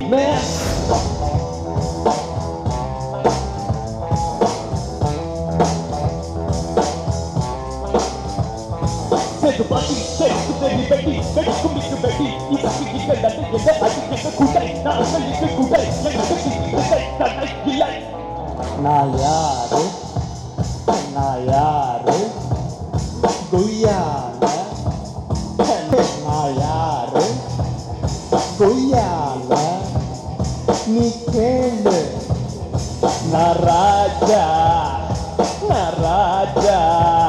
man. Say the body, say the very betty, betty kumbi to betty. Ika kika dati kika adi kika kutai, na asal kika kutai, yang kika kika kutai, na naik gilai. நான் யாரு கொய்யால நான் யாரு கொய்யால நீ கேளு நான் ராஜா